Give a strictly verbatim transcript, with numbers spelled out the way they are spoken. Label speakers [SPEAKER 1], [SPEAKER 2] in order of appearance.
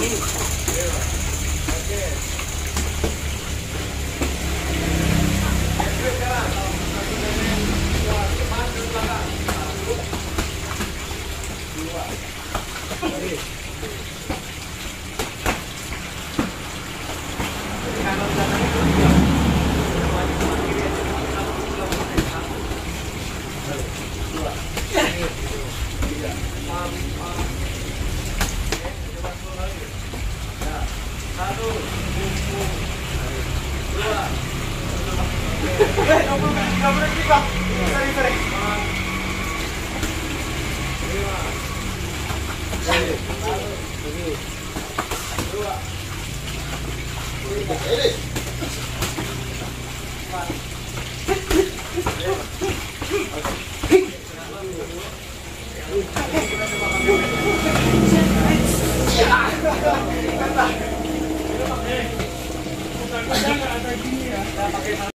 [SPEAKER 1] Satu, dua, eh, nggak boleh, nggak boleh tiga, sorry, sorry. Lima, satu, dua, empat.